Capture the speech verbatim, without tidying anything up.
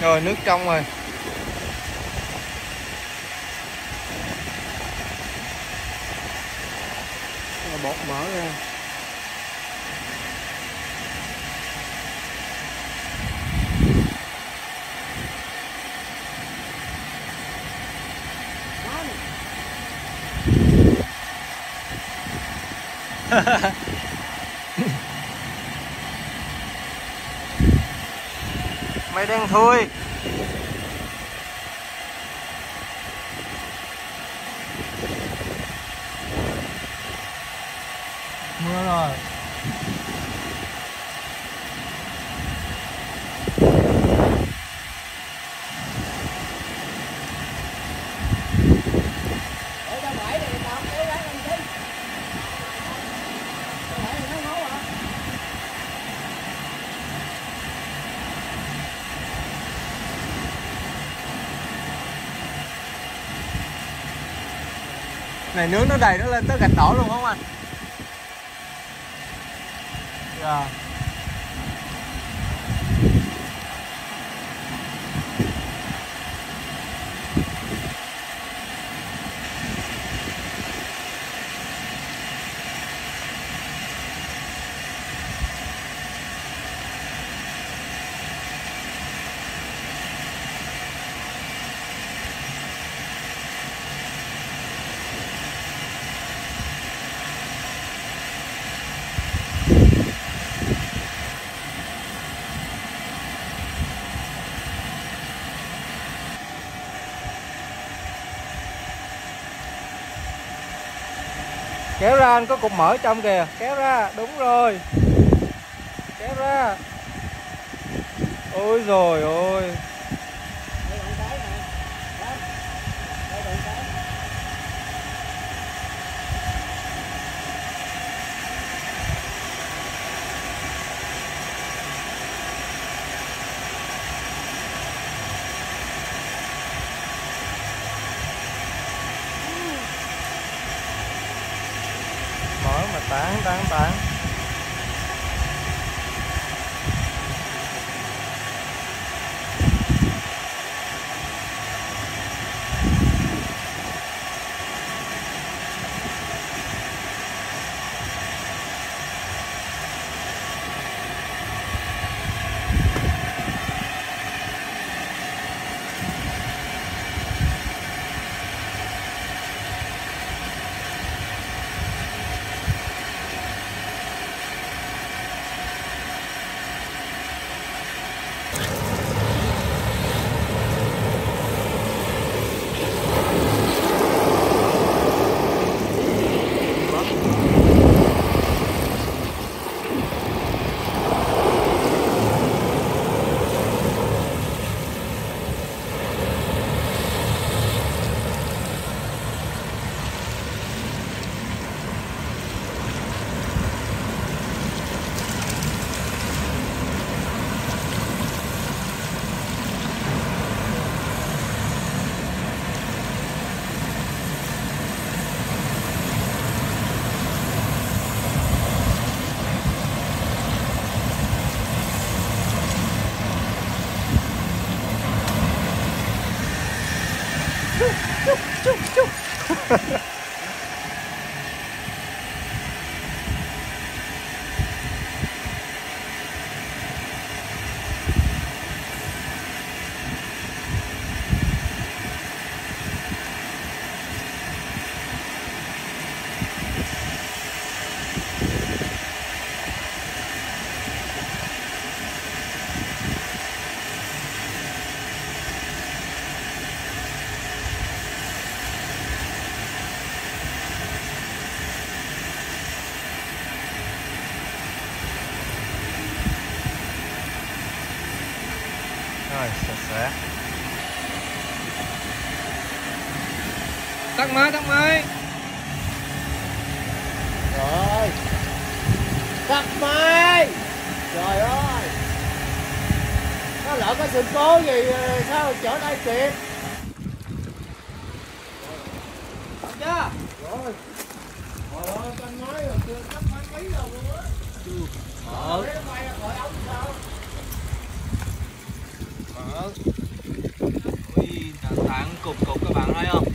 Rồi nước trong rồi. Rồi bột mỡ ra. Mày đen thui. Mưa rồi. Này nướng nó đầy nó lên tới gạch đỏ luôn không anh? Dạ. Kéo ra anh, có cục mỡ trong kìa, kéo ra, đúng rồi. Kéo ra. Ôi rồi ôi. Mỡ mà tán tán tán. Chúc, chúc, chúc. Rồi, sạch sẽ. Tắt máy, tắt máy. Rồi. Tắt máy. Trời ơi. Nó lỡ có sự cố gì sao chở đây kịp. Tắt chưa? Rồi. Trời ơi, tắt máy rồi, chưa tắt máy mấy đâu luôn á. Ờ. Rồi Ui, tán tán cục cục các bạn thấy không?